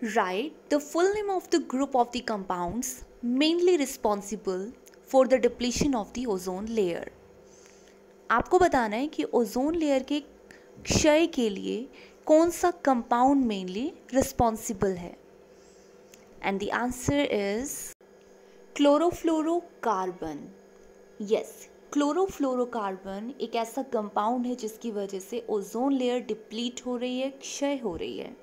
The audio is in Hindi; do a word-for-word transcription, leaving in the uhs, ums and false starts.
Write the full name of the group of the compounds mainly responsible for the depletion of the ozone layer. आपको बताना है कि ओजोन लेयर के क्षय के लिए कौन सा कंपाउंड मेनली रिस्पॉन्सिबल है. And the answer is chlorofluorocarbon. Yes, chlorofluorocarbon एक ऐसा कंपाउंड है जिसकी वजह से ओजोन लेयर डिप्लीट हो रही है, क्षय हो रही है.